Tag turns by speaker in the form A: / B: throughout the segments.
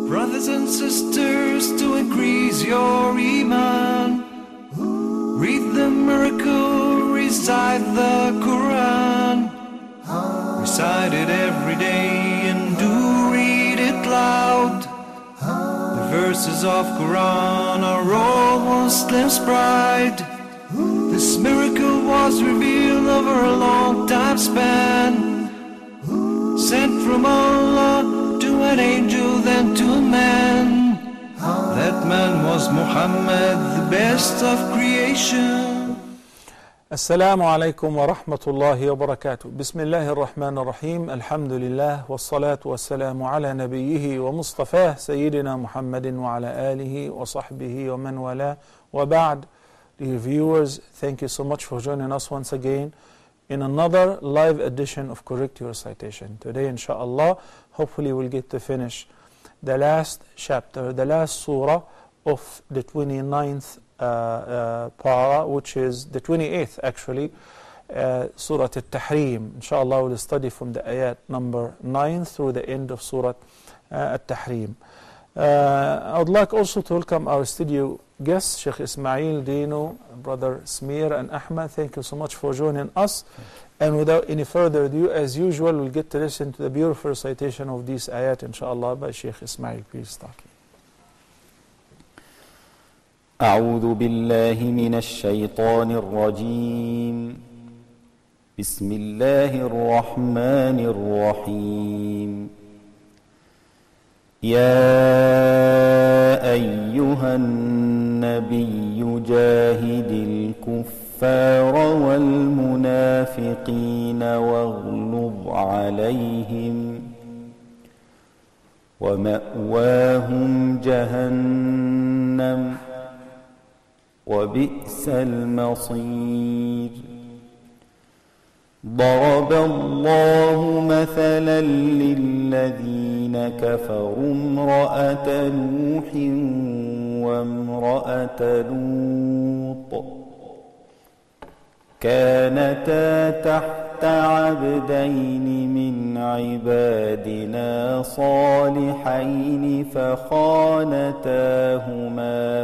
A: Brothers and sisters, to increase your iman, read the miracle, recite the Qur'an. Recite it every day and do read it loud. The verses of Qur'an are all Muslims' pride. This miracle was revealed over a long time span, sent from Allah to an angel, then to a man. That man was Muhammad, the best of creation.
B: السلام عليكم ورحمة الله وبركاته. بسم الله الرحمن الرحيم. الحمد لله والصلاة والسلام على نبيه ومصطفاه سيدنا محمد وعلى آله وصحبه ومن والاه وبعد. Dear viewers, thank you so much for joining us once again in another live edition of Correct Your Recitation. Today, inshallah, hopefully we'll get to finish the last chapter, the last surah of the 29th para, which is the 28th actually, Surat At-Tahreem. Inshallah, we'll study from the ayat number 9 through the end of Surat At-Tahreem. I would like also to welcome our studio guests, Sheikh Ismail, Dino, Brother Smear and Ahmed. Thank you so much for joining us. And without any further ado, as usual, we'll get to listen to the beautiful recitation of these ayat, inshallah, by Sheikh Ismail. Please start.
C: أعوذ بالله من الشيطان الرجيم. بسم الله الرحمن الرحيم. يا أيها النبي جاهد الكفار والمنافقين واغلظ عليهم ومأواهم جهنم وبئس المصير. ضرب الله مثلا للذين كفروا امرأة نوح وامرأة لوط كانتا تحت عبدين من عبادنا صالحين فخانتاهما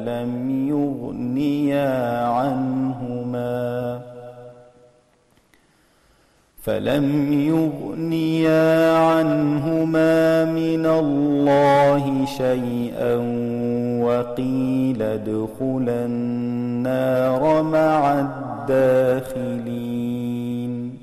C: فلم يغنيا عنهما من الله شيئا وقيل ادخلا النار مع الداخلين.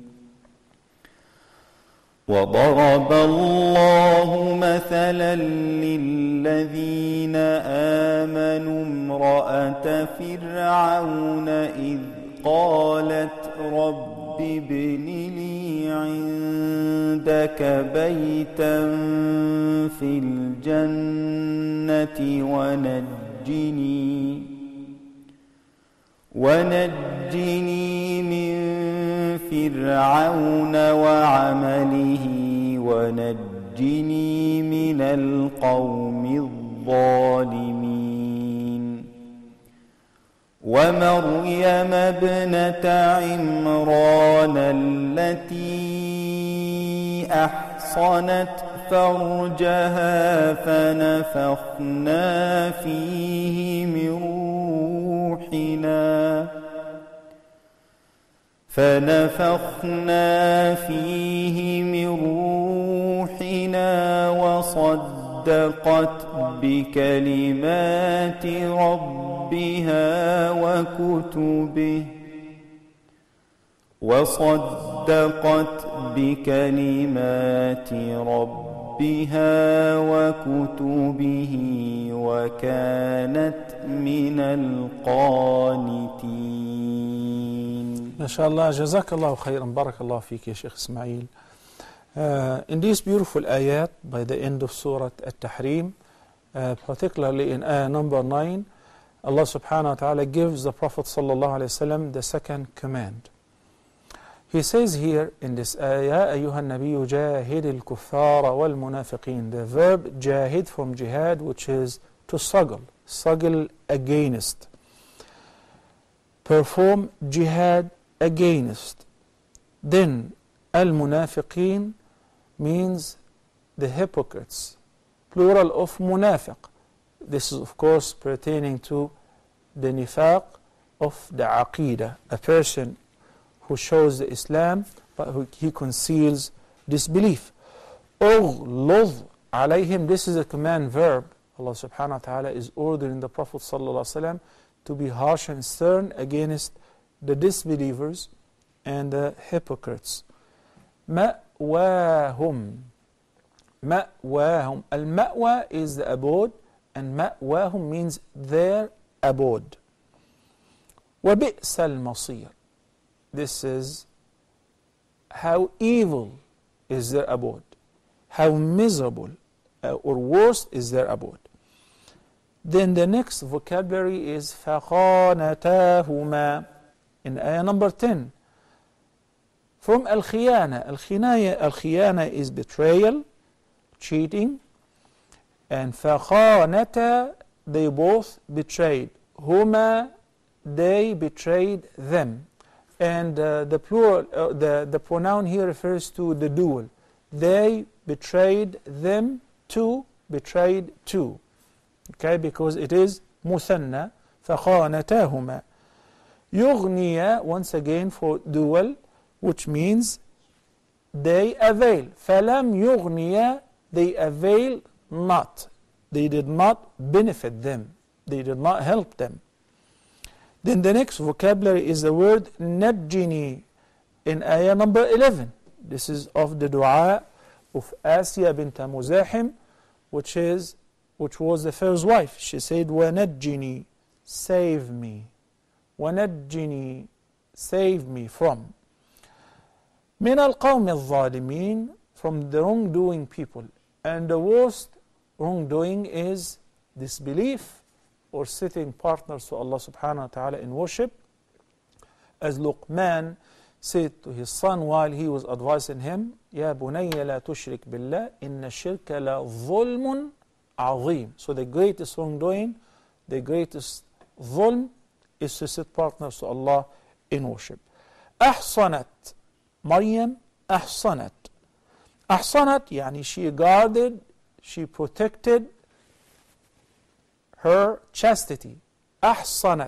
C: وضرب الله مثلا للذين آمنوا امرأة فرعون إذ قالت رب ابن لي عندك بيتا في الجنة ونجني من فرعون وعمله ونجني من القوم الظالمين. ومريم ابنة عمران التي أحصنت فرجها فنفخنا فيه من روحنا وصدقت بكلمات ربها وكتبه وكانت من القانتين.
B: ما شاء الله. جزاك الله خيرا. بارك الله فيك يا شيخ إسماعيل. In these beautiful ayat by the end of Surah At-Tahreem, particularly in ayah number 9, Allah subhanahu wa ta'ala gives the Prophet sallallahu alayhi wa sallam the second command. He says here in this ayah, أيها النبي جاهد الكفار والمنافقين. The verb jahid from jihad, which is to struggle against. Perform jihad against. Then al-munafiqeen means the hypocrites, plural of munafiq. This is of course pertaining to the nifaq of the aqidah, a person who shows the Islam but he conceals disbelief. أغلظ عليهم, this is a command verb. Allah subhanahu wa ta'ala is ordering the Prophet sallallahu alaihi wasallam to be harsh and stern against the disbelievers and the hypocrites. مأواهم, مأواهم. Al-ma'wa is the abode, and ma'wahum means their abode. وَبِئْسَ الْمَصِيرِ, this is how evil is their abode, how miserable or worst is their abode. Then the next vocabulary is فَخَانَتَاهُمَا in ayah number 10. From al-khiyana. Al-khiyana is betrayal, cheating, and فَخَانَتَا, they both betrayed. Huma, they betrayed them. And the plural, the pronoun here refers to the dual. They betrayed them, two betrayed two. Okay, because it is مثنى. فخانتاهما. يغنيا, once again for dual, which means they avail. فلم يغنيا, they avail not. They did not benefit them. They did not help them. Then the next vocabulary is the word نجني in ayah number 11. This is of the dua of Asya bint Muzahim, which was the first wife. She said, وَنَجِّنِي, save me. وَنَجِّنِي, save me from. مِنَ الْقَوْمِ الظَّالِمِينَ, from the wrongdoing people. And the worst wrongdoing is disbelief or setting partners to Allah subhanahu wa ta'ala in worship. As Luqman said to his son while he was advising him, يَا بُنَيَّ لَا تُشْرِكْ بِاللَّهِ إِنَّ الشِّرْكَ لَظُلْمٌ عظيم. So the greatest wrongdoing, the greatest ظلم is to set partners to Allah in worship. أحصنت, Maryam أحصنت. أحصنت يعني she guarded, she protected her chastity. أحصنت.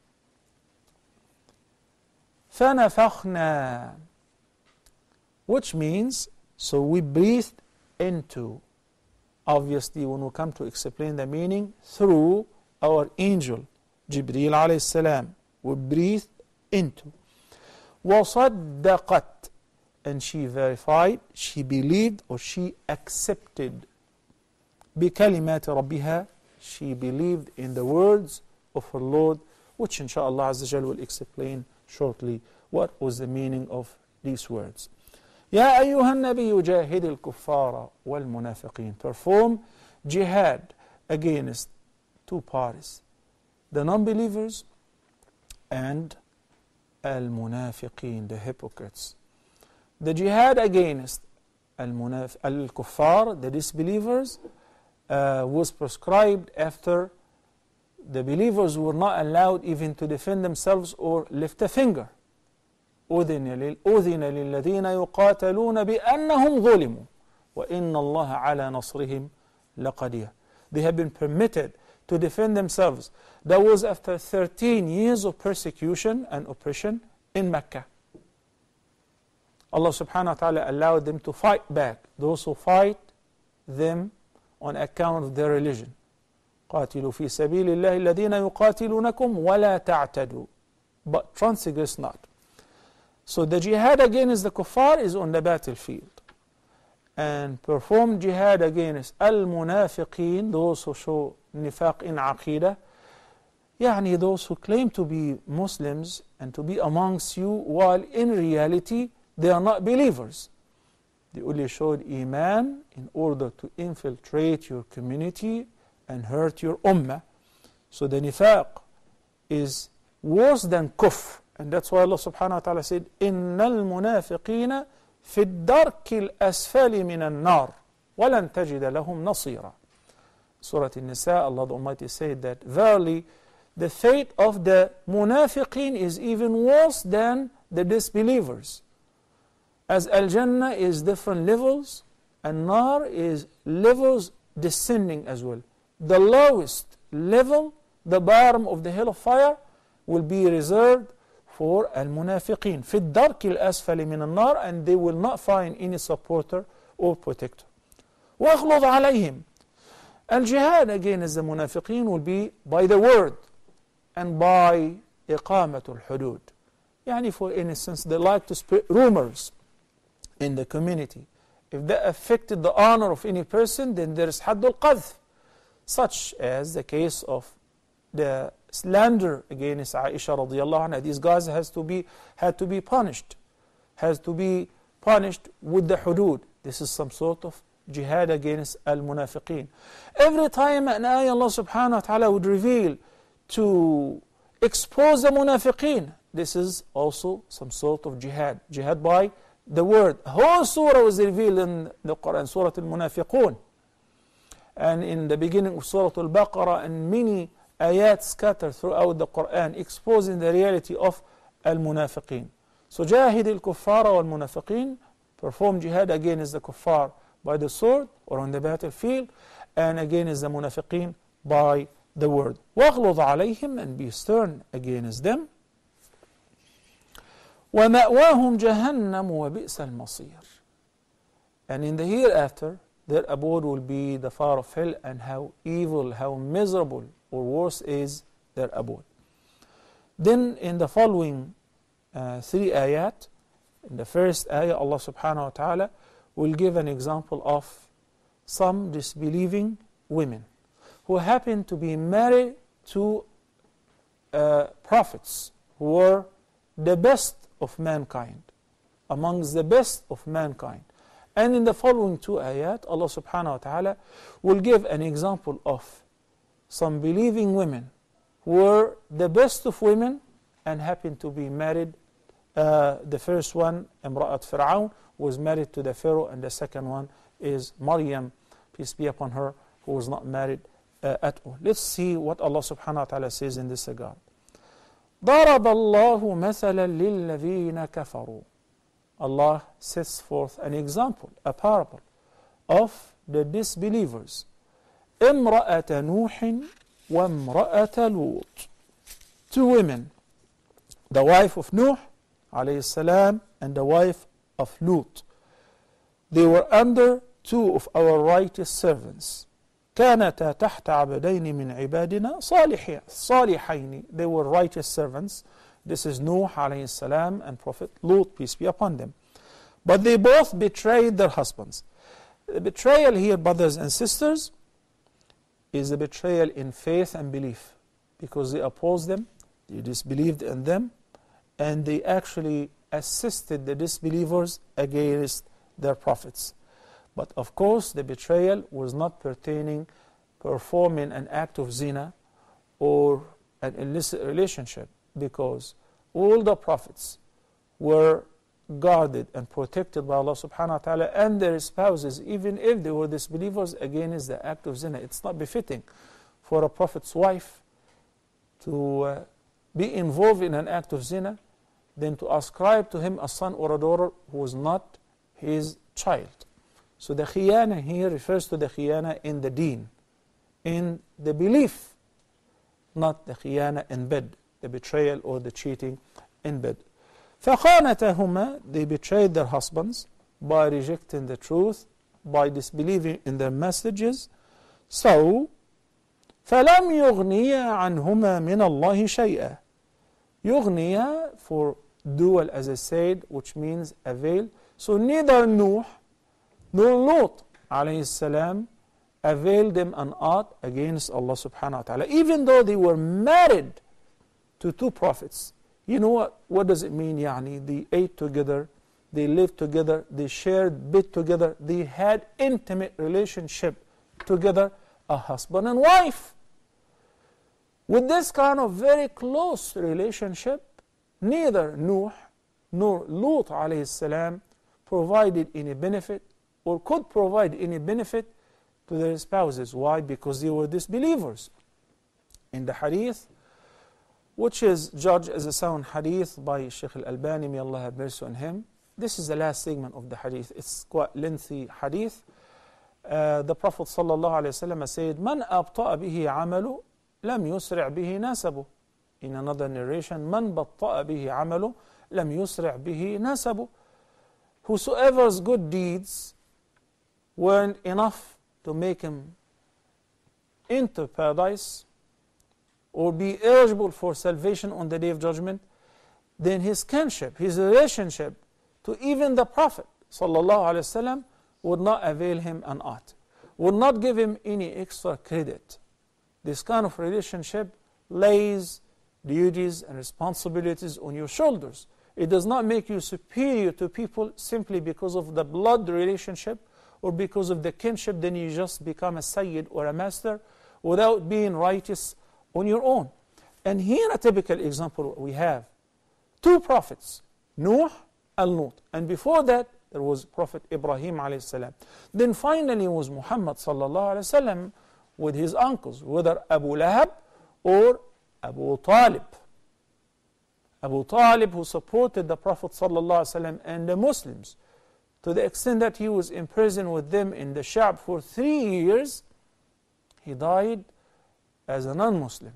B: فنفخنا, which means, so we breathed into. Obviously, when we come to explain the meaning, through our angel, Jibreel alayhi salam, we breathed into. وَصَدَّقَتْ, and she verified, she believed, or she accepted. بِكَلِمَاتِ رَبِّهَا, she believed in the words of her Lord, which inshaAllah Azza Jal will explain shortly what was the meaning of these words. يا أيها النبي جاهد الكفار والمنافقين. Perform jihad against two parties, the non-believers and al-munafiqeen, the hypocrites. The jihad against al-kuffar, the disbelievers, was prescribed after the believers were not allowed even to defend themselves or lift a finger. أذن للذين يقاتلون بأنهم ظلموا وإن الله على نصرهم لقدير. They have been permitted to defend themselves. That was after 13 years of persecution and oppression in Mecca. Allah subhanahu wa ta'ala allowed them to fight back, those who fight them on account of their religion. قاتلوا في سبيل الله الذين يقاتلونكم ولا تعتدوا, but transgress not. So the jihad against the kuffar is on the battlefield. And perform jihad against al-munafiqeen, those who show nifaq in aqidah, يعني those who claim to be Muslims and to be amongst you while in reality they are not believers. They only showed iman in order to infiltrate your community and hurt your ummah. So the nifaq is worse than kufr. And that's why Allah subhanahu wa ta'ala said, إِنَّ الْمُنَافِقِينَ فِي الدَّرْكِ الْأَسْفَلِ مِنَ النَّارِ وَلَنْ تَجِدَ لَهُمْ نَصِيرًا. Surah An-Nisa, Allah the Almighty said that, verily, the fate of the munafiqeen is even worse than the disbelievers. As Al-Jannah is different levels, and Nar is levels descending as well. The lowest level, the bottom of the hell of fire, will be reserved for al-munafiqeen. في الدرك الأسفل من النار, and they will not find any supporter or protector. وَاغْلُظْ عَلَيْهِمْ. Al-jihad against the munafiqeen will be by the word and by إقامة الحدود. يعني for instance, they like to spread rumors in the community. If that affected the honor of any person, then there is حد القذف, such as the case of the slander against Aisha radiallahu anha. These guys had to be punished with the hudud. This is some sort of jihad against al-munafiqeen. Every time an ayah Allah subhanahu wa ta'ala would reveal to expose the munafiqeen, this is also some sort of jihad by the word. A whole surah was revealed in the Qur'an, Surah Al-Munafiqun, and in the beginning of Surah Al-Baqarah, and many ayat scattered throughout the Qur'an exposing the reality of al-munafiqeen. So jahid al-kuffara wal-munafiqeen, perform jihad against the kuffar by the sword or on the battlefield, and against the munafiqeen by the word. وَاغْلُظْ عَلَيْهِمْ, and be stern against them. وَمَأْوَاهُمْ جَهَنَّمُ وَبِئْسَ الْمَصِيرُ. And in the hereafter, their abode will be the fire of hell, and how evil, how miserable or worse is their abode. Then in the following 3 ayat, in the first ayah, Allah subhanahu wa ta'ala will give an example of some disbelieving women who happen to be married to prophets who were the best of mankind, amongst the best of mankind. And in the following 2 ayat, Allah subhanahu wa ta'ala will give an example of some believing women who were the best of women and happened to be married. The first one, Imra'at Fir'aun, was married to the Pharaoh, and the second one is Maryam, peace be upon her, who was not married at all. Let's see what Allah subhanahu wa ta'ala says in this regard. ضَرَبَ اللَّهُ مَثَلًا لِلَّذِينَ كَفَرُوا. Allah sets forth an example, a parable of the disbelievers. امرأة نوح وامرأة لوط. 2 women, the wife of Nuh alayhi salam and the wife of Lut. They were under 2 of our righteous servants. كانتا تحت عبدين من عبادنا صالحين. They were righteous servants. This is Nuh alayhi salam and Prophet Lut, peace be upon them. But they both betrayed their husbands. The betrayal here, brothers and sisters, is the betrayal in faith and belief, because they opposed them, they disbelieved in them, and they actually assisted the disbelievers against their prophets. But of course, the betrayal was not performing an act of zina or an illicit relationship, because all the prophets were guarded and protected by Allah subhanahu wa ta'ala and their spouses, even if they were disbelievers, against the act of zina. It's not befitting for a prophet's wife to be involved in an act of zina, then to ascribe to him a son or a daughter who was not his child. So the khiyana here refers to the khiyana in the deen, in the belief, not the khiyana in bed, the betrayal or the cheating in bed. فَخَانَتَهُمَا, they betrayed their husbands by rejecting the truth, by disbelieving in their messages. So, فَلَمْ يُغْنِيَا عَنْهُمَا مِنَ اللَّهِ شَيْئًا. يُغْنِيَا for dual, as I said, which means avail. So neither Nuh nor Lut alayhi salam availed them an aught against Allah subhanahu wa ta'ala, even though they were married to 2 prophets. You know what does it mean? Yani, they ate together, they lived together, they shared bed together, they had intimate relationship together, a husband and wife. With this kind of very close relationship, neither Nuh nor Lut alayhi salam provided any benefit or could provide any benefit to their spouses. Why? Because they were disbelievers. In the hadith, which is judged as a sound hadith by Shaykh al-Albani, may Allah have mercy on him. This is the last segment of the hadith. It's quite lengthy hadith. the Prophet ﷺ said, "Man abta'a bihi amalu, lam yusri' bihi nasabu." In another narration, "Man batta'a bihi amalu, lam yusri' bihi nasabu." Whosoever's good deeds weren't enough to make him into paradise or be eligible for salvation on the Day of Judgment, then his kinship, his relationship to even the Prophet ﷺ would not avail him an aught, would not give him any extra credit. This kind of relationship lays duties and responsibilities on your shoulders. It does not make you superior to people simply because of the blood relationship or because of the kinship. Then you just become a sayyid or a master without being righteous on your own. And here a typical example we have. Two prophets, Nuh and Lut. And before that, there was Prophet Ibrahim alayhi salam. Then finally was Muhammad sallallahu alayhi wasallam with his uncles, whether Abu Lahab or Abu Talib. Abu Talib, who supported the Prophet sallallahu alayhi wasallam and the Muslims to the extent that he was imprisoned with them in the Sha'b for 3 years, he died as a non-Muslim.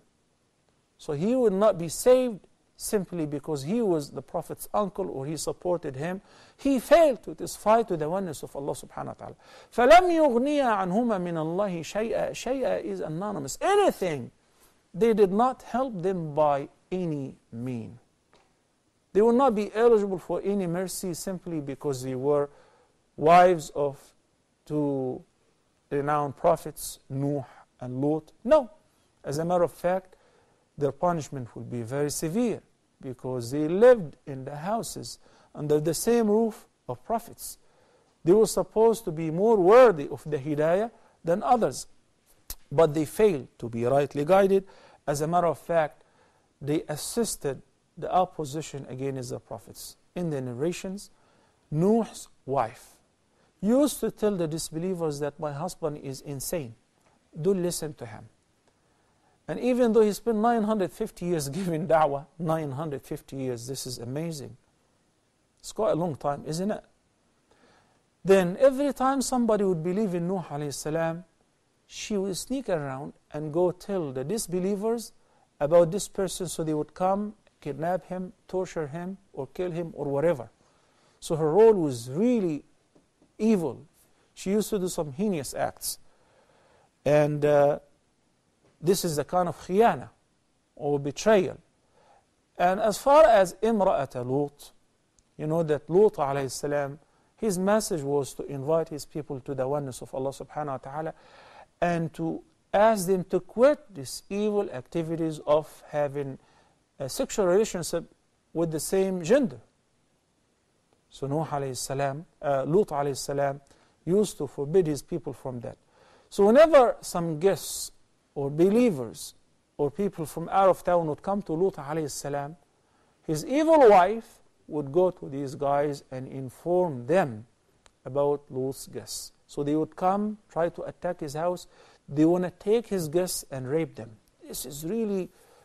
B: So he would not be saved simply because he was the Prophet's uncle or he supported him. He failed to testify to the oneness of Allah subhanahu wa ta'ala. فَلَمْ يُغْنِيَ عَنْهُمَا مِنَ اللَّهِ شَيْئًا. Shay'a is anonymous. Anything. They did not help them by any mean. They will not be eligible for any mercy simply because they were wives of two renowned prophets, Nuh and Lut. No. As a matter of fact, their punishment will be very severe because they lived in the houses under the same roof of prophets. They were supposed to be more worthy of the hidayah than others, but they failed to be rightly guided. As a matter of fact, they assisted the opposition against the prophets. In the narrations, Nuh's wife used to tell the disbelievers that my husband is insane. Don't listen to him. And even though he spent 950 years giving da'wah, 950 years, this is amazing. It's quite a long time, isn't it? Then every time somebody would believe in Nuh alayhi salam, she would sneak around and go tell the disbelievers about this person, so they would come, kidnap him, torture him, or kill him, or whatever. So her role was really evil. She used to do some heinous acts. And this is the kind of khiyana, or betrayal. And as far as Imra'at Lut, you know that Lut alayhi salam, his message was to invite his people to the oneness of Allah subhanahu wa ta'ala and to ask them to quit these evil activities of having a sexual relationship with the same gender. So Nuh alayhi salam, Lut alayhi salam used to forbid his people from that. So whenever some guests or believers or people from out of town would come to Lut alayhi salam, his evil wife would go to these guys and inform them about Lut's guests. So they would come, try to attack his house. They want to take his guests and rape them. This is really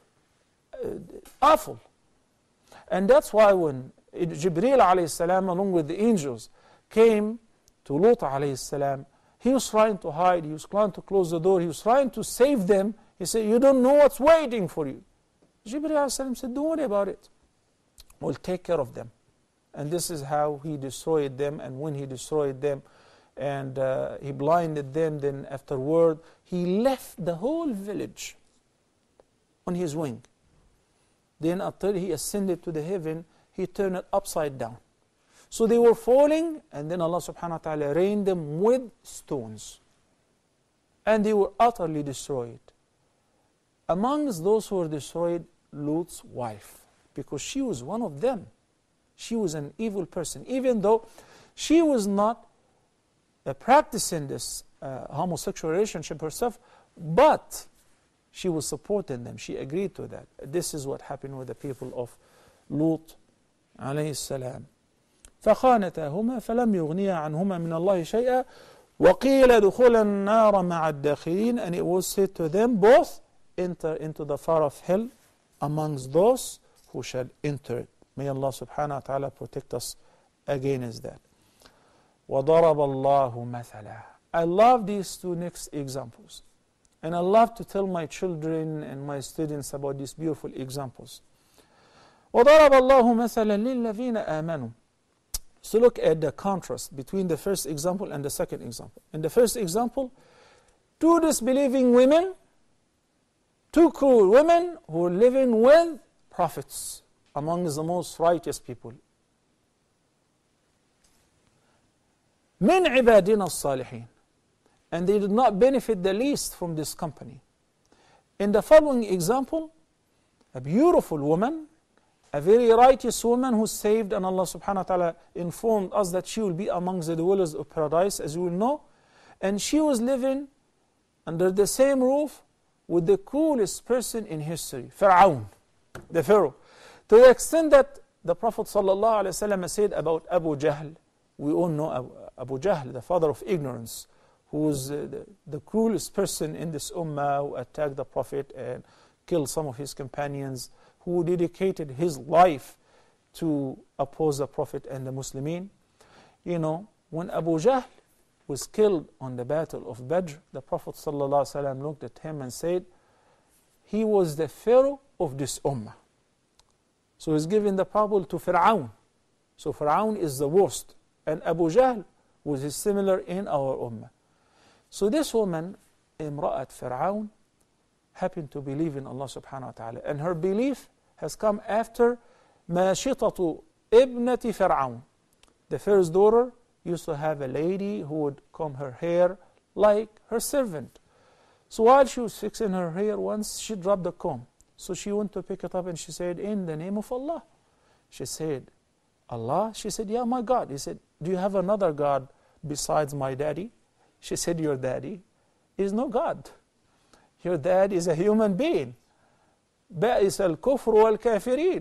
B: awful. And that's why when Jibreel alayhi salam along with the angels came to Lut alayhi salam, he was trying to hide, he was trying to close the door, he was trying to save them. He said, you don't know what's waiting for you. Jibreel alayhi salam said, don't worry about it. We'll take care of them. And this is how he destroyed them. And when he destroyed them and he blinded them, then afterward he left the whole village on his wing. Then until he ascended to the heaven, he turned it upside down. So they were falling, and then Allah subhanahu wa ta'ala rained them with stones. And they were utterly destroyed. Amongst those who were destroyed, Lut's wife, because she was one of them. She was an evil person, even though she was not practicing this homosexual relationship herself, but she was supporting them. She agreed to that. This is what happened with the people of Lut alayhi salam. فخانتاهما فلم يغنيا عنهما من الله شيئا وقيل دخول النار مع الداخلين. And it was said to them, both enter into the fire of hell amongst those who shall enter it. May Allah subhanahu wa ta'ala protect us against that. وضرب الله مثلا. I love these two next examples. And I love to tell my children and my students about these beautiful examples. وَضَرَبَ اللَّهُ مَثَلًا لِلَّذِينَ آمَنُوا. So look at the contrast between the first example and the second example. In the first example, two disbelieving women, two cruel women who were living with prophets, among the most righteous people. مِنْ عِبَادِنَا الصَّالِحِينَ. And they did not benefit the least from this company. In the following example, a beautiful woman, a very righteous woman who saved, and Allah subhanahu wa ta'ala informed us that she will be amongst the dwellers of paradise, as you will know. And she was living under the same roof with the cruelest person in history, Fir'aun, the Pharaoh. To the extent that the Prophet sallallahu alaihi wasallam said about Abu Jahl, we all know Abu Jahl, the father of ignorance, who was the cruelest person in this ummah, who attacked the Prophet and killed some of his companions, who dedicated his life to oppose the Prophet and the Muslimin. You know, when Abu Jahl was killed on the battle of Badr, the Prophet ﷺ looked at him and said, he was the Pharaoh of this ummah. So he's giving the parable to Fir'aun. So Fir'aun is the worst. And Abu Jahl was similar in our ummah. So this woman, Imra'at Fir'aun, happened to believe in Allah subhanahu wa ta'ala. And her belief has come after Mashitatu ibnati Fir'aun. The Pharaoh's daughter used to have a lady who would comb her hair like her servant. So while she was fixing her hair, once she dropped the comb. So she went to pick it up and she said, in the name of Allah. She said, Allah? She said, yeah, my God. He said, do you have another God besides my daddy? She said, your daddy is no God. Your dad is a human being. بَئِسَ الْكُفْرُ وَالْكَافِرِينَ.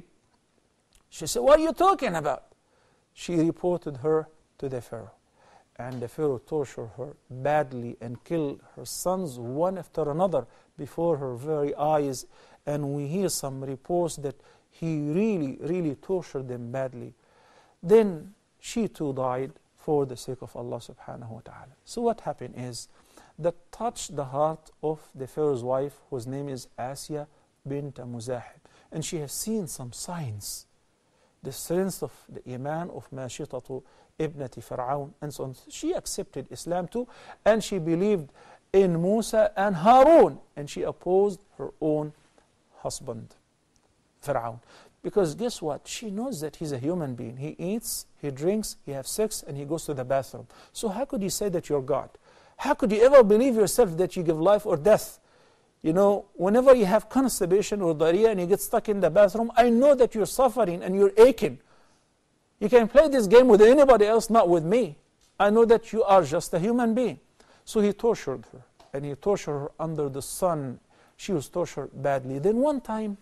B: She said, what are you talking about? She reported her to the Pharaoh. And the Pharaoh tortured her badly and killed her sons one after another before her very eyes. And we hear some reports that he really tortured them badly. Then she too died for the sake of Allah subhanahu wa ta'ala. So what happened is, that touched the heart of the Pharaoh's wife, whose name is Asya bint Muzahib. And she has seen some signs, the strength of the iman of Mashitatu ibnati Fir'aun, and so on. She accepted Islam too, and she believed in Musa and Harun, and she opposed her own husband, Fir'aun. Because guess what? She knows that he's a human being. He eats, he drinks, he has sex, and he goes to the bathroom. So how could you say that you're God? How could you ever believe yourself that you give life or death? You know, whenever you have constipation or diarrhea and you get stuck in the bathroom, I know that you're suffering and you're aching. You can play this game with anybody else, not with me. I know that you are just a human being. So he tortured her, and he tortured her under the sun. She was tortured badly. Then one time,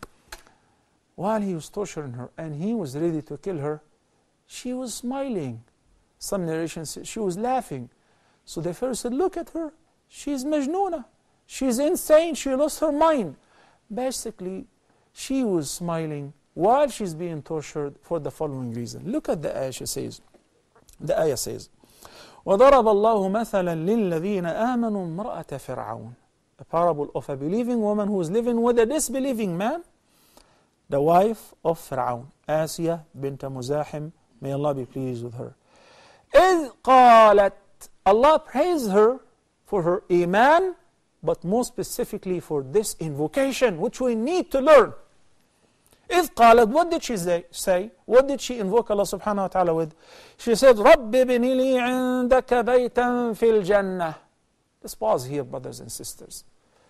B: while he was torturing her and he was ready to kill her, she was smiling. Some narrations say she was laughing. So the Pharaoh said, look at her. She's majnoona. She's insane. She lost her mind. Basically, she was smiling while she's being tortured for the following reason. Look at the ayah says. The ayah says, وَضَرَبَ اللَّهُ مَثَلًا لِلَّذِينَ آمَنُوا امْرَأَةَ فِرْعَوْنَ. A parable of a believing woman who is living with a disbelieving man, the wife of Fir'aun, Asya bint Muzahim, may Allah be pleased with her. إِذْ قَالَتْ. Allah praised her for her iman, but more specifically for this invocation, which we need to learn. إِذْ قَالَتْ. What did she say? What did she invoke Allah subhanahu wa ta'ala with? She said, رَبِّ بِنِ لِي عِنْدَكَ بَيْتًا فِي الْجَنَّةِ. Let's pause here, brothers and sisters.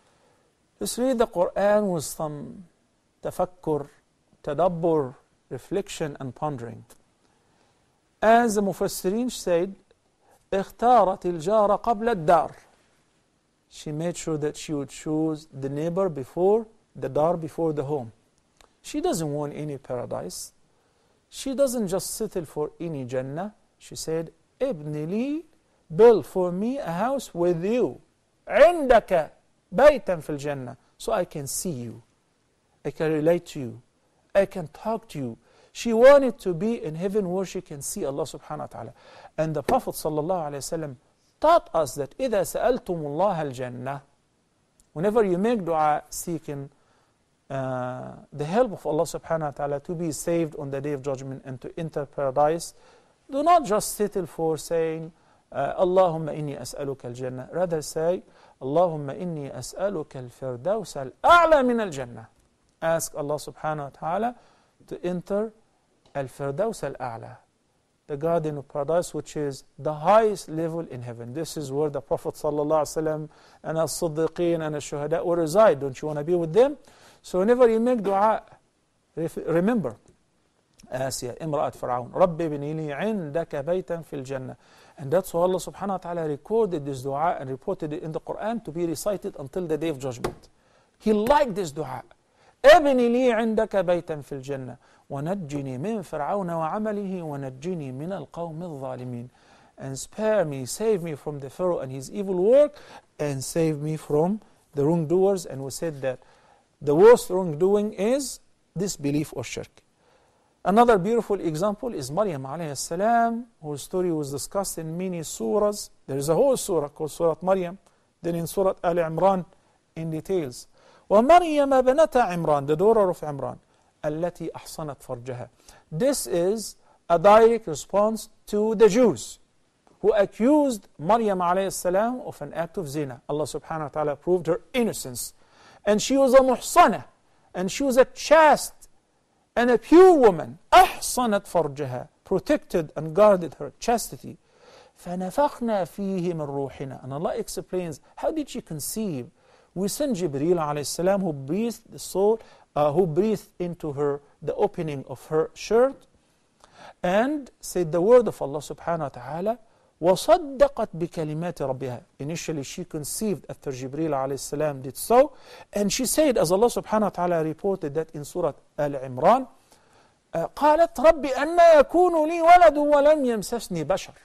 B: Let's read the Qur'an with some tafakkur, tadabbur, reflection and pondering. As the Mufassirin said, اختارت الجار قبل الدار. She made sure that she would choose the neighbor before the dar, before the home. She doesn't want any paradise. She doesn't just settle for any Jannah. She said, ابن لي, build for me a house with you. عندك بيتا في الجنة. So I can see you. I can relate to you. I can talk to you. She wanted to be in heaven where she can see Allah subhanahu wa ta'ala. And the Prophet sallallahu alayhi wa sallam taught us that إِذَا سَأَلْتُمُ اللَّهَ الْجَنَّةِ, whenever you make dua seeking the help of Allah subhanahu wa ta'ala to be saved on the Day of Judgment and to enter paradise, do not just settle for saying, Allahumma inni as'aluka al-jannah. Rather say, Allahumma inni as'aluka al-firdaus al-a'la min al-jannah. Ask Allah subhanahu wa ta'ala to enter al-firdaus al-a'la, the garden of paradise, which is the highest level in heaven. This is where the Prophet sallallahu alaihi wasallam and as-siddiqeen and as-shuhada will reside. Don't you want to be with them? So whenever you make dua, remember Asya, Imra'at Fir'aun, Rabbi bini li indaka baytan fil jannah. And that's why Allah subhanahu wa ta'ala recorded this dua and reported it in the Qur'an to be recited until the Day of Judgment. He liked this dua. Ibni li indaka baytan fil jannah, wa najjini min fir'auna wa amalihi, wa najjini min al-qawmi al-zalimin. And spare me, save me from the Pharaoh and his evil work, and save me from the wrongdoers. And we said that the worst wrongdoing is disbelief or shirk. Another beautiful example is Maryam alayhi salam, whose story was discussed in many surahs. There is a whole surah called Surat Maryam, then in Surat Al-Imran in details. وَمَرْيَمَ بَنَةَ عِمْرَان, the daughter of Imran, التي أحصنت فرجها. This is a direct response to the Jews who accused Maryam alayhi salam of an act of zina. Allah subhanahu wa ta'ala proved her innocence. And she was a muhsana, and she was a chaste and a pure woman. أحصنت فرجها, protected and guarded her chastity. فَنَفَخْنَا فِيهِ مِنْ رُوحِنَا. And Allah explains, how did she conceive? We sent Jibreel alayhi salam, who breathed the soul, who breathed into her the opening of her shirt, and said the word of Allah subhanahu wa ta'ala, وَصَدَّقَتْ بِكَلِمَاتِ رَبِّهَا. Initially she conceived after Jibreel alayhi salam did so, and she said, as Allah subhanahu wa ta'ala reported that in Surah Al-Imran, قالت ربي أن يكون لي ولد ولم يمسسني بشر.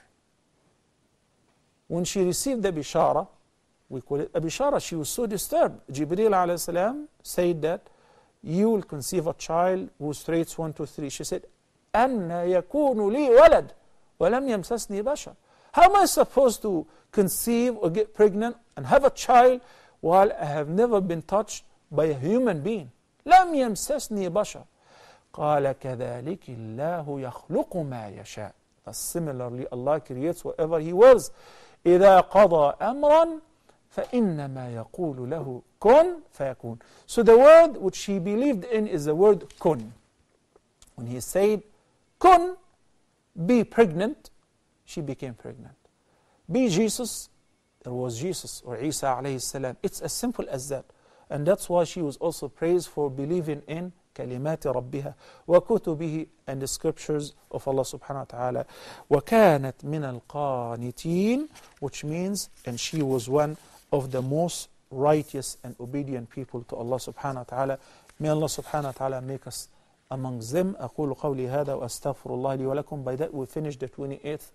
B: When she received the bishara, we call it a bishara, she was so disturbed. Jibreel alayhi salam said that you will conceive a child whose traits 1, 2, 3. She said, أن يكون لي ولد ولم يمسسني بشر. How am I supposed to conceive or get pregnant and have a child while I have never been touched by a human being? لم يمسسني بشر. قال كذلك الله يخلق ما يشاء. Similarly, Allah creates whatever He wills. إذا قضى أمرا فإنما يقول له كن فيكون. So the word which she believed in is the word kun. When He said kun, be pregnant, she became pregnant. Be Jesus, there was Jesus or Isa alayhi salam. It's as simple as that. And that's why she was also praised for believing in كلمات ربها وكتبه and the scriptures of Allah subhanahu wa ta'ala. وكانت من القانتين, which means, and she was one of the most righteous and obedient people to Allah subhanahu wa ta'ala. May Allah subhanahu wa ta'ala make us amongst them. أقول قولي هذا وأستغفر الله لي ولكم. By that we finish the 28th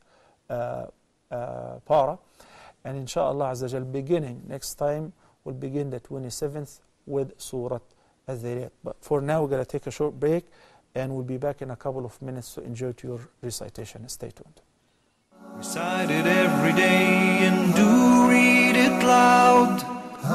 B: para, and inshallah azza jal, beginning next time we'll begin the 27th with Surat At-Tahreem. But for now we're going to take a short break, and we'll be back in a couple of minutes to enjoy your recitation. Stay tuned.
A: Recite it every day and do read it loud.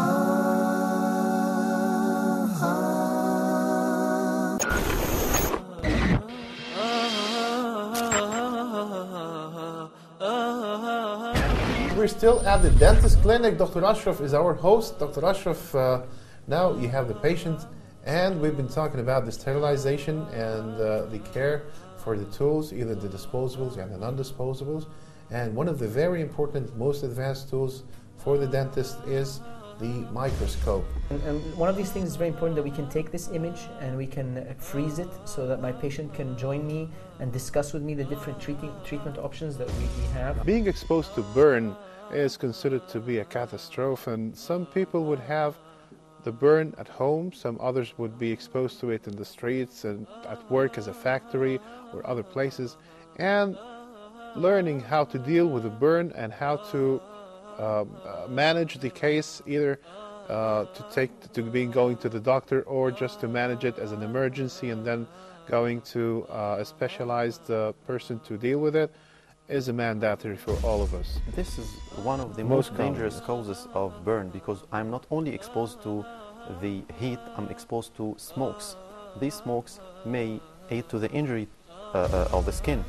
D: We're still at the dentist clinic. Dr. Ashraf is our host. Dr. Ashraf, now you have the patient, and we've been talking about the sterilization and the care for the tools, either the disposables and the non-disposables. And one of the very important, most advanced tools for the dentist is the microscope.
E: And one of these things is very important, that we can take this image and we can freeze it so that my patient can join me and discuss with me the different treatment options that we have.
F: Being exposed to burn is considered to be a catastrophe, and some people would have the burn at home, some others would be exposed to it in the streets and at work as a factory or other places. And learning how to deal with the burn and how to manage the case, either going to the doctor or just to manage it as an emergency and then going to a specialized person to deal with it, is a mandatory for all of us.
G: This is one of the
F: Most
G: most dangerous
F: common.
G: causes of burn, because I'm not only exposed to the heat, I'm exposed to smokes. These smokes may aid to the injury of the skin.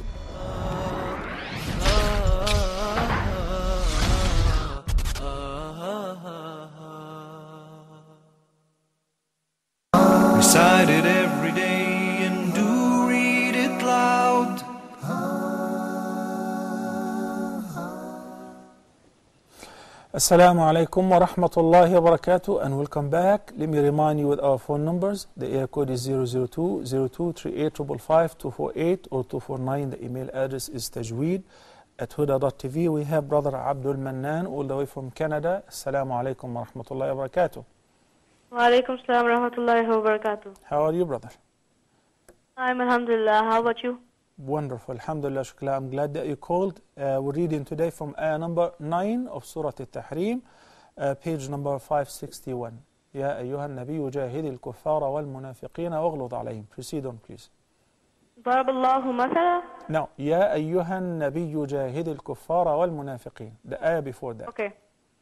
A: Recite it every day and do read it loud.
B: Assalamu alaikum wa rahmatullahi wa barakatuh, and welcome back. Let me remind you with our phone numbers. The air code is 002-0238-555-248 or 249. The email address is tajweed@huda.tv. We have Brother Abdul Mannan all the way from Canada. Assalamu alaikum wa rahmatullahi wa barakatuh.
H: Wa alaikum salam wa rahmatullahi wa barakatuh.
B: How are you, brother?
H: I'm alhamdulillah. How about you?
B: Wonderful. Alhamdulillah, shukla. I'm glad that you called. We're reading today from ayah number 9 of Surat At-Tahreem, page number 561. يا أيها النبي جاهد الكفار والمنافقين واغلظ عليهم. Proceed on, please.
H: ضرب الله مثلا.
B: Now, يا أيها النبي جاهد الكفار والمنافقين. The ayah before that.
H: Okay.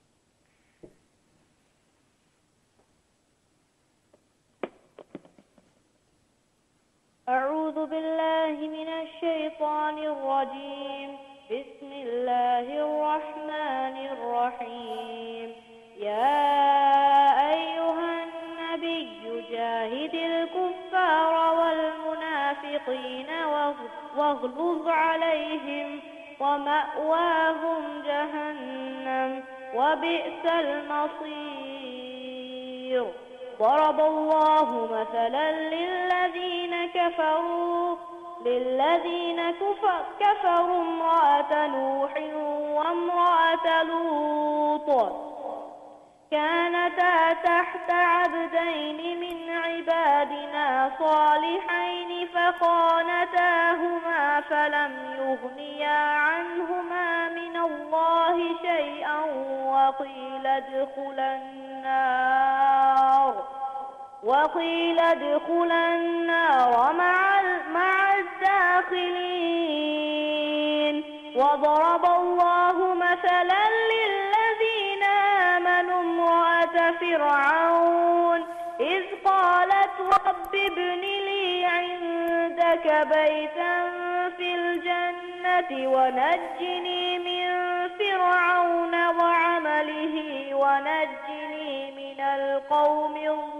H: أعوذ بالله من الشيطان الرجيم. بسم الله الرحمن الرحيم. يا أيها النبي جاهد الكفار والمنافقين واغلظ عليهم ومأواهم جهنم وبئس المصير. ضرب الله مثلا للذين كفروا امرأة نوح وامرأة لوط كانتا تحت عبدين من عبادنا صالحين فخانتاهما فلم يغنيا عنهما من الله شيئا وقيل ادخلا النار مع الداخلين. وضرب الله مثلا للذين آمنوا امرأة فرعون إذ قالت رب ابن لي عندك بيتا في الجنة ونجني من فرعون وعمله ونجني من القوم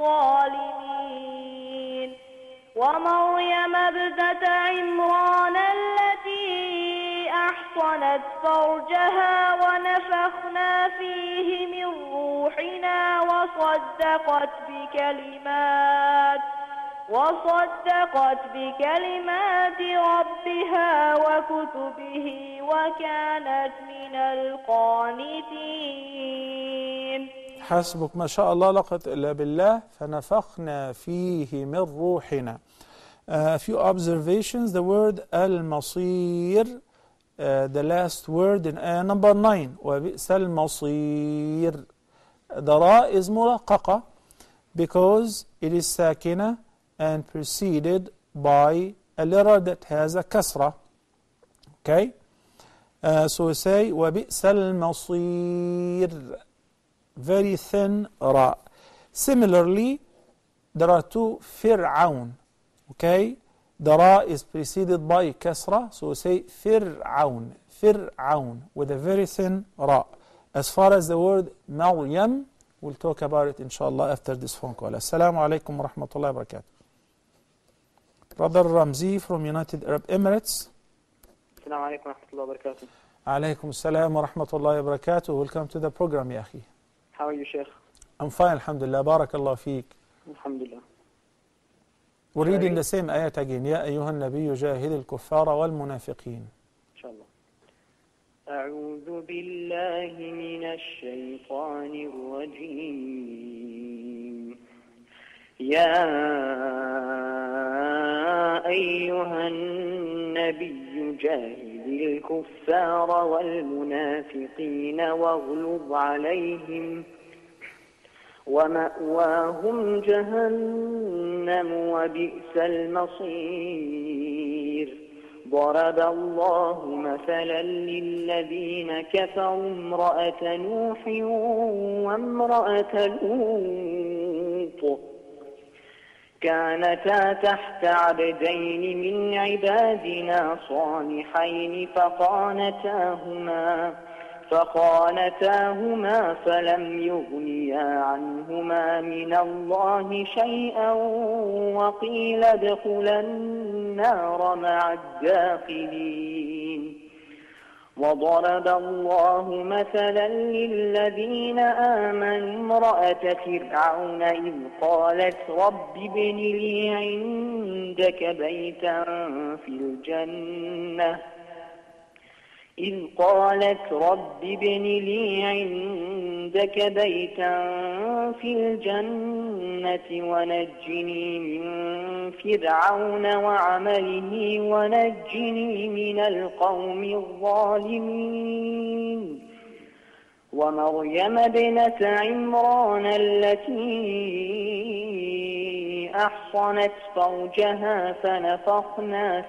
H: الظالمين. ومريم ابنة عمران التي أحصنت فرجها ونفخنا فيه من روحنا وصدقت بكلمات ربها وكتبه وكانت من القانتين.
B: حسبك ما شاء الله لا قوة إلا بالله. فنفخنا فيه من روحنا. A few observations. The word al-masir, the last word in ayah number 9. وَبِئْسَ الْمَصِيرِ. The ra is muraqqaqa because it is sakina and preceded by a letter that has a kasra. Okay? So we say وَبِئْسَ الْمَصِيرِ. Very thin ra. Similarly, there are two fir'aun. Okay? The ra is preceded by kasra, so we say fir'aun, fir'aun, with a very thin ra. As far as the word Maryam, we'll talk about it inshallah after this phone call. Assalamu alaikum wa rahmatullahi wa barakatuh. Brother Ramzi from United Arab Emirates.
I: Assalamu alaikum wa rahmatullahi wa barakatuh.
B: Alaikum assalam wa rahmatullahi wa barakatuh. Welcome to the program, ya akhi.
I: How are you, Sheikh?
B: I'm fine, alhamdulillah. Barakallah feek.
I: Alhamdulillah.
B: We're reading the same ayat again. يا أيها النبي جاهد الكفار والمنافقين.
I: Inshallah. أعوذ بالله من الشيطان الرجيم. يا أيها النبي جاهد الكفار والمنافقين واغلظ عليهم ومأواهم جهنم وبئس المصير. ضرب الله مثلا للذين كفروا امرأة نوح وامرأة لوط كانتا تحت عبدين من عبادنا صالحين فخانتاهما فلم يغنيا عنهما من الله شيئا وقيل ادخلا النار مع الداخلين وضرب الله مثلا للذين آمنوا امرأة فرعون إذ قالت رب ابن لي عندك بيتا في الجنة ونجني من فرعون وعمله ونجني من القوم الظالمين ومريم ابنة عمران التي أحصنت فرجها فنفخنا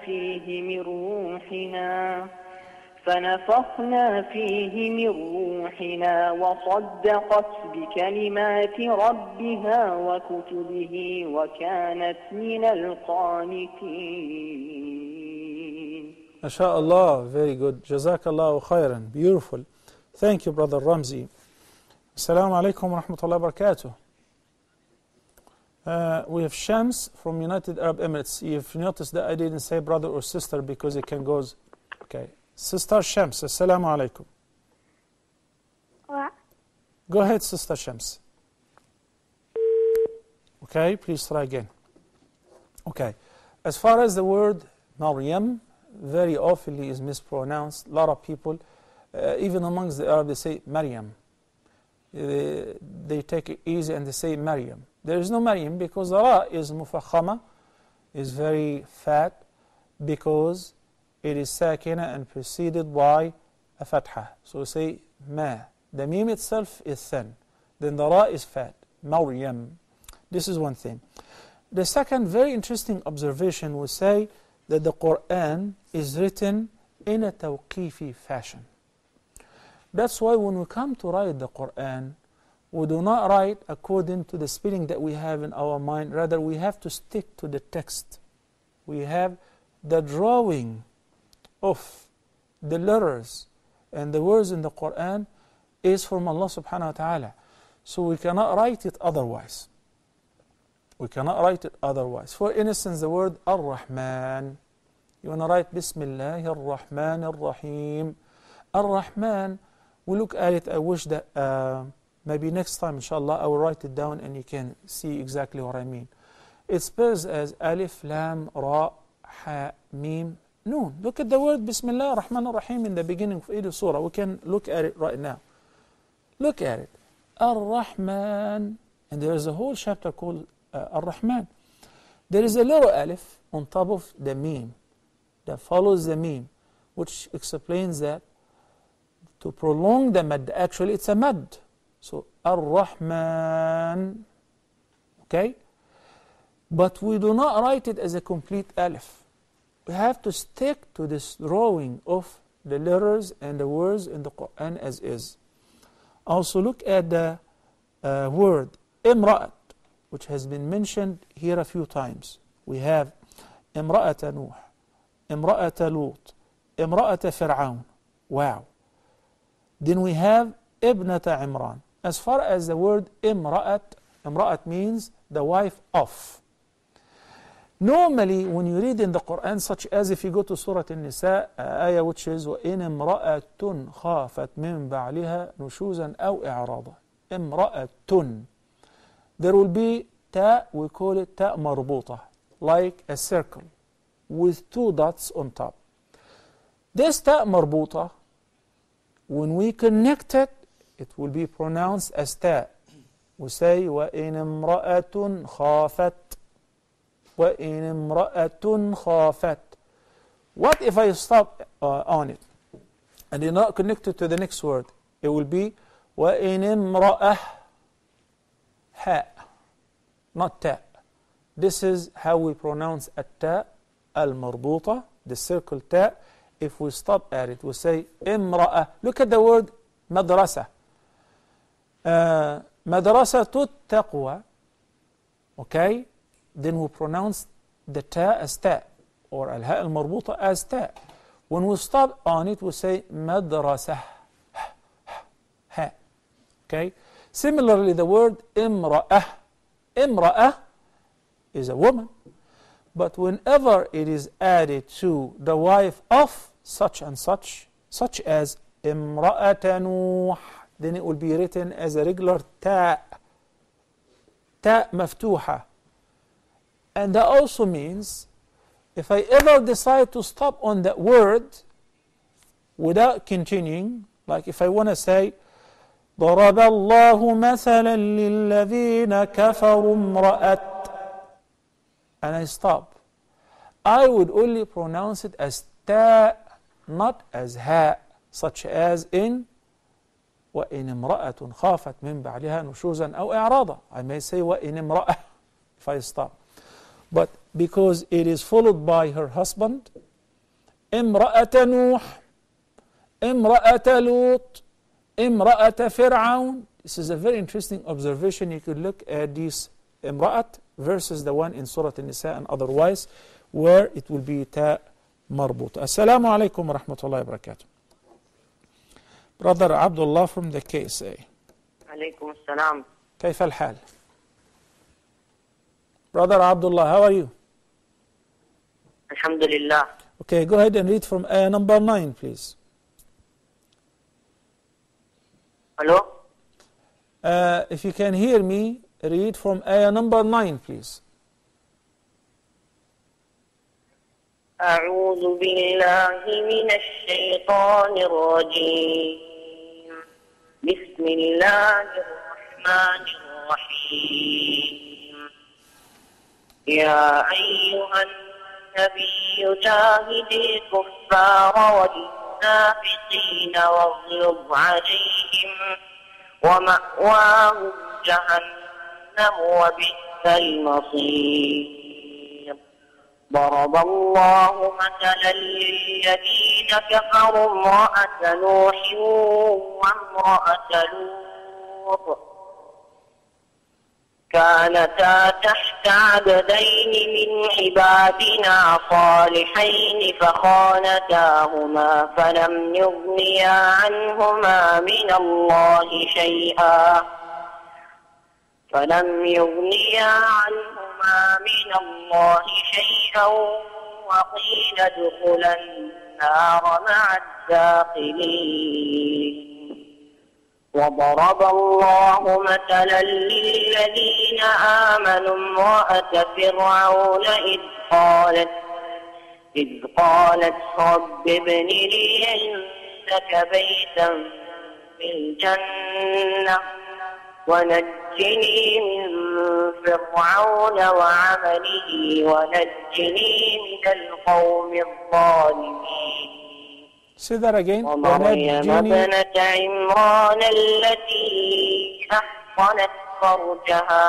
I: فيه من روحنا وصدقت بكلمات ربها وكتبه وكانت من القانتين.
B: MashaAllah, very good. Jazakallahu khairan. Beautiful. Thank you, Brother Ramzi. Assalamu alaikum wa rahmatullahi wa barakatuh. We have Shams from United Arab Emirates. You've noticed that I didn't say brother or sister because it can go. Okay. Sister Shams, Assalamu alaikum.
H: What?
B: Go ahead, Sister Shams. Okay, please try again. Okay. As far as the word Maryam, very often is mispronounced. A lot of people, even amongst the Arab, they say Maryam. They take it easy and they say Maryam. There is no Maryam because the ra is mufakhama, is very fat, because it is sakina and preceded by a fatha. So we say ma. The meme itself is thin. Then the ra is fat. Maryam. This is one thing. The second very interesting observation we say that the Qur'an is written in a tawqifi fashion. That's why when we come to write the Qur'an, we do not write according to the spelling that we have in our mind. Rather, we have to stick to the text. We have the drawing of the letters and the words in the Qur'an is from Allah subhanahu wa ta'ala. So we cannot write it otherwise. We cannot write it otherwise. For instance, the word Ar-Rahman. You want to write Bismillah Ar-Rahman Ar-Rahim. Ar-Rahman, we look at it. I wish that maybe next time, inshallah, I will write it down and you can see exactly what I mean. It spells as Alif, Lam, Ra, Ha, Mim, Noon. Look at the word Bismillah Ar-Rahman Ar-Rahim in the beginning of each surah. We can look at it right now. Look at it. Ar-Rahman. And there is a whole chapter called Ar-Rahman. There is a little alif on top of the meme that follows the meme, which explains that to prolong the mad, actually it's a mad. So Ar-Rahman, okay? But we do not write it as a complete alif. We have to stick to this drawing of the letters and the words in the Qur'an as is. Also look at the word Imra'at, which has been mentioned here a few times. We have Imra'at Nuh, Imra'at Lut, Imra'at Fir'aun. Wow. Then we have Ibnata Imran. As far as the word Imra'at, Imra'at means the wife of. Normally, when you read in the Qur'an, such as if you go to Surah An-Nisa, ayah which is وَإِنْ امْرَأَةٌ خَافَتْ مِنْ بَعْلِهَا نُشُوزًا أَوْ إِعْرَاضًا. Imra'atun. There will be ta, we call it ta marbuta, like a circle with two dots on top. This ta marbuta, when we connect it, it will be pronounced as ta. We say وَإِنْ امْرَأَةٌ خَافَتْ. وَإِنْ امْرَأَةٌ خَافَتْ. What if I stop on it and then not connect it to the next word? It will be وَإِنْ امْرَأَةٌ ha, not ta. This is how we pronounce at-ta al-marbuta, the circle ta, if we stop at it, we say imra'a. Look at the word madrasa. Madrasatut taqwa. Okay? Then we pronounce the ta as ta, or al-ha al-marbuta as ta. When we stop on it, we say madrasah. Ha. Okay? Similarly, the word imra'ah. Imra'ah is a woman. But whenever it is added to the wife of such and such as imra'ata Nuh, then it will be written as a regular ta. Ta maftuha. And that also means if I ever decide to stop on that word without continuing, like if I want to say ضرب الله مثلا للذين كفروا امرأة, and I stop, I would only pronounce it as ta, not as ha, such as in وإن امرأة خافت من بعدها نشوزا أو إعراضا. I may say وإن امرأة if I stop. But because it is followed by her husband, امرأة نوح, امرأة لوط, امرأة فرعون. This is a very interesting observation. You could look at this امرأة versus the one in Surah An-Nisa and otherwise, where it will be ta marbuta. Assalamu alaikum wa rahmatullahi wa barakatuh. Brother Abdullah from the KSA.
I: عليكم السلام.
B: كيف الحال? Brother Abdullah, how are you?
I: الحمد لله.
B: Okay, go ahead and read from ayah number 9, please.
I: Hello?
B: If you can hear me, read from ayah number 9, please.
I: أعوذ بالله من الشيطان الرجيم. بسم الله الرحمن الرحيم. يا أيها النبي جاهد الكفار والمنافقين واغلظ عليهم ومأواهم جهنم وبئس المصير. ضرب الله مثلا للذين كفروا امرأة نوح وامرأة لوط كانتا تحت عبدين من عبادنا صالحين فخانتاهما فلم يغنيا عنهما من الله شيئا وقيل ادخلا النار مع الداخلين. وضرب الله مثلا للذين آمنوا امرأة فرعون إذ قالت رب ابن لي عندك بيتا في الجنة ونجني من فرعون وعمله ونجني من القوم الظالمين.
B: Say that again.
I: ومريم ابنة عمران التي أحصنت فرجها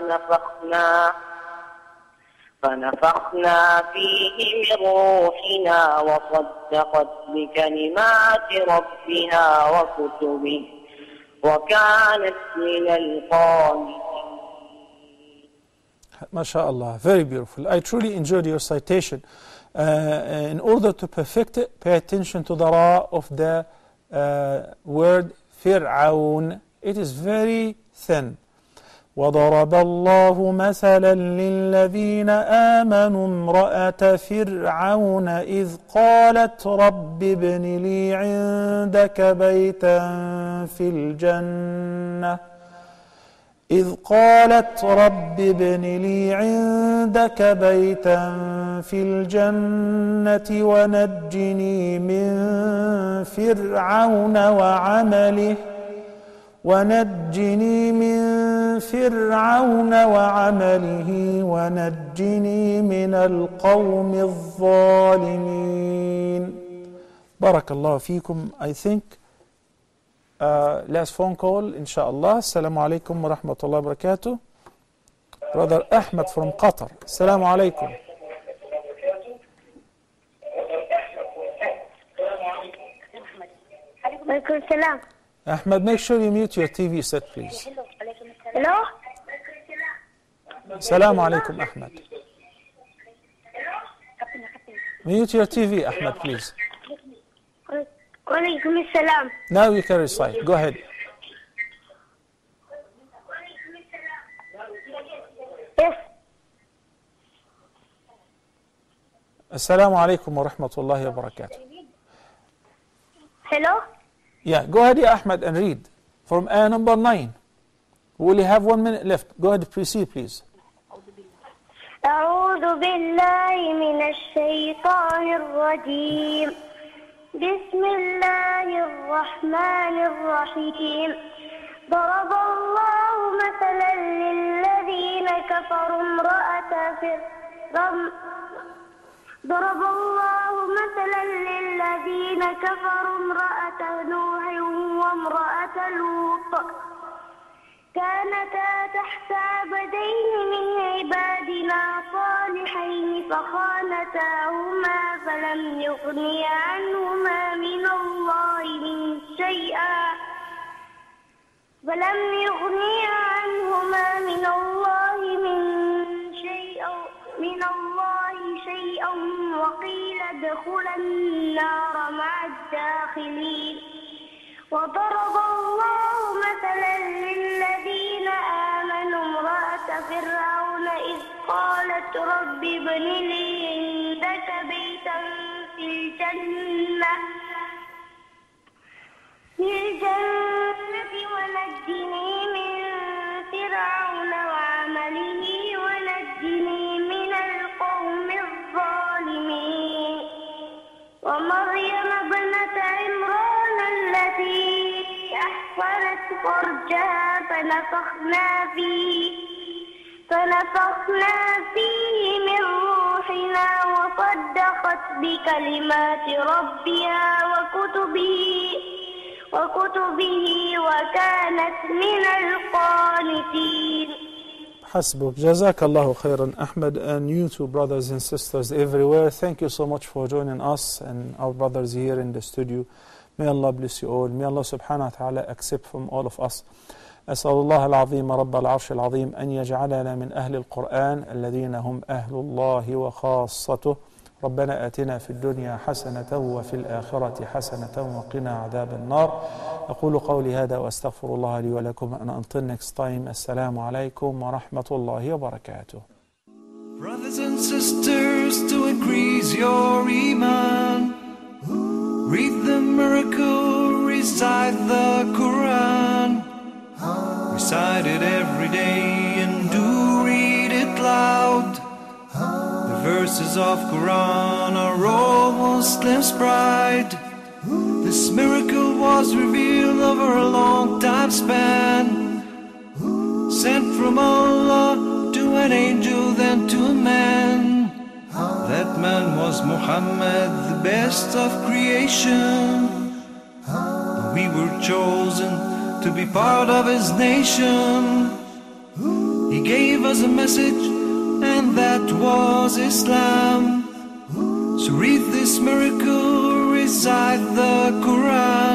I: فنفخنا فيه من روحنا وصدقت بكلمات ربها وكتبه وكانت من القانتين.
B: MashaAllah, very beautiful. I truly enjoyed your citation. In order to perfect it, pay attention to the ra of the word فرعون. It is very thin. وضرب الله مثلا للذين آمنوا امرأة فرعون إذ قالت رب ابن لي عندك بيتا في الجنة ونجني من فرعون وعمله ونجني من القوم الظالمين. بارك الله فيكم. I think last phone call, inshallah. Assalamu alaikum wa rahmatullahi wa barakatuh. Brother Ahmed from Qatar. Assalamu alaikum.
H: السلام.
B: Ahmed, make sure you mute your TV set, please.
H: Hello.
B: Assalamu alaikum, Ahmed. Mute your TV, Ahmed, please.
H: وعليكم السلام.
B: Now you can recite. Go ahead.
H: Yes.
B: Assalamu alaikum wa rahmatullahi wa barakatuh.
H: Hello.
B: Yeah, go ahead, ya Ahmed, and read from ayah number 9. We only have 1 minute left. Go ahead, proceed, please.
H: أعوذ بالله من الشيطان الرجيم. بسم الله الرحمن الرحيم. ضرب الله مثلا للذين كفروا امرأة نوح وامرأة لوط كانتا تحت عبدين من عبادنا صالحين فخانتاهما فلم يغنيا عنهما من الله شيئا وقيل ادخلا النار مع الداخلين. وضرب الله مثلا للذين آمنوا امرأة فرعون إذ قالت رب ابن لي عندك بيتا في الجنة ونجني من فرعون وعمله ونجني من القوم الظالمين. ومريم ابنة عمران التي أحصنت فرجها فنفخنا فيه من روحنا وصدقت بكلمات ربها وكتبه وكانت من القانتين.
B: حسبك. Jazakallahu khairan, Ahmed, and you two brothers and sisters everywhere. Thank you so much for joining us and our brothers here in the studio. May Allah bless you all. May Allah subhanahu wa ta'ala accept from all of us. أسأل الله العظيم رب العرش العظيم أن يجعلنا من أهل القرآن الذين هم أهل الله وخاصته. ربنا آتنا في الدنيا حسنة وفي الآخرة حسنة وقنا عذاب النار. أقول قولي هذا وأستغفر الله لي ولكم. and until next time, السلام عليكم ورحمة الله وبركاته.
A: Brothers and sisters, to increase your iman, read the miracle, recite the Qur'an. Recite it every day and do read it loud. The verses of Qur'an are all Muslims' pride. This miracle was revealed over a long time span, sent from Allah to an angel, then to a man. That man was Muhammad, the best of creation. We were chosen to be part of his nation. He gave us a message, and that was Islam. So read this miracle, recite the Qur'an.